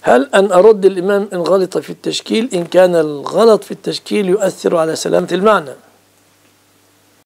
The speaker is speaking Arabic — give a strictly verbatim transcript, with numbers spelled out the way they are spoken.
هل أن أرد الإمام إن غلط في التشكيل إن كان الغلط في التشكيل يؤثر على سلامة المعنى؟